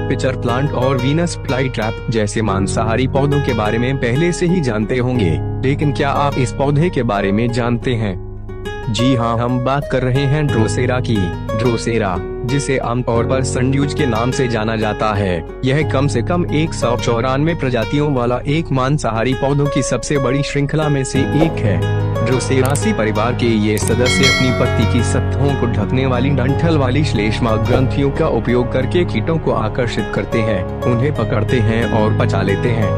Picture plant और Venus flytrap जैसे मांसाहारी पौधों के बारे में पहले से ही जानते होंगे, लेकिन क्या आप इस पौधे के बारे में जानते हैं? जी हाँ, हम बात कर रहे हैं ड्रोसेरा की। ड्रोसेरा, जिसे आमतौर पर सनड्यूज के नाम से जाना जाता है, यह कम से कम 194 प्रजातियों वाला एक मांसाहारी पौधों की सबसे बड़ी श्रृंखला में से एक है। ड्रोसेरासी परिवार के ये सदस्य अपनी पत्ती की सतहों को ढकने वाली डंठल वाली श्लेष्मा ग्रंथियों का उपयोग करके कीटों को आकर्षित करते हैं, उन्हें पकड़ते हैं और पचा लेते हैं।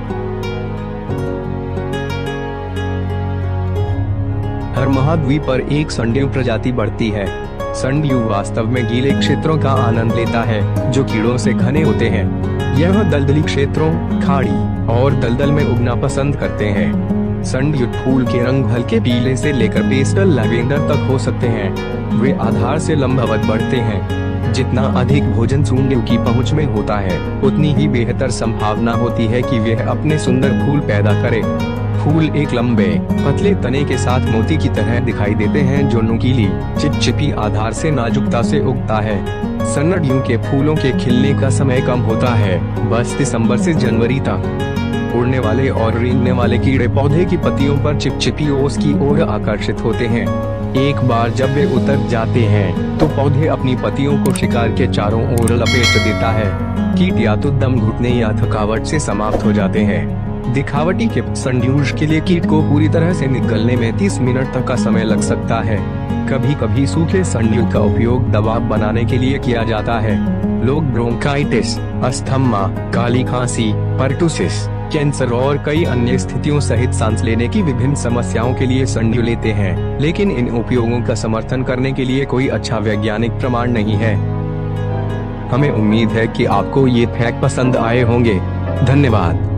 हर महाद्वीप पर एक सनड्यू प्रजाति बढ़ती है। सनड्यू वास्तव में गीले क्षेत्रों का आनंद लेता है जो कीड़ों से घने होते हैं। यह दलदली क्षेत्रों, खाड़ी और दलदल में उगना पसंद करते हैं। सनड्यू फूल के रंग हल्के पीले से लेकर पेस्टल लैवेंडर तक हो सकते हैं। वे आधार से लंबवत बढ़ते हैं। जितना अधिक भोजन सनड्यू की पहुंच में होता है, उतनी ही बेहतर संभावना होती है कि वह अपने सुंदर फूल पैदा करे। फूल एक लंबे, पतले तने के साथ मोती की तरह दिखाई देते हैं जो नुकीली, चिपचिपी आधार से नाजुकता से उगता है। सनड्यू के फूलों के खिलने का समय कम होता है, बस दिसंबर से जनवरी तक। उड़ने वाले और रेंगने वाले कीड़े पौधे की पत्तियों पर चिपचिपी ओस की ओर आकर्षित होते हैं। एक बार जब वे उतर जाते हैं तो पौधे अपनी पत्तियों को शिकार के चारों ओर लपेट देता है। कीट या तो दम घुटने या थकावट से समाप्त हो जाते हैं। दिखावटी के सनड्यूज के लिए कीट को पूरी तरह से निकलने में 30 मिनट तक का समय लग सकता है। कभी कभी सूखे सनड्यू का उपयोग दवा बनाने के लिए किया जाता है। लोग ब्रोंकाइटिस, अस्थमा, काली खांसी, पर्टुसिस, कैंसर और कई अन्य स्थितियों सहित सांस लेने की विभिन्न समस्याओं के लिए सनड्यू लेते हैं, लेकिन इन उपयोगों का समर्थन करने के लिए कोई अच्छा वैज्ञानिक प्रमाण नहीं है। हमें उम्मीद है कि आपको ये फैक्ट पसंद आए होंगे। धन्यवाद।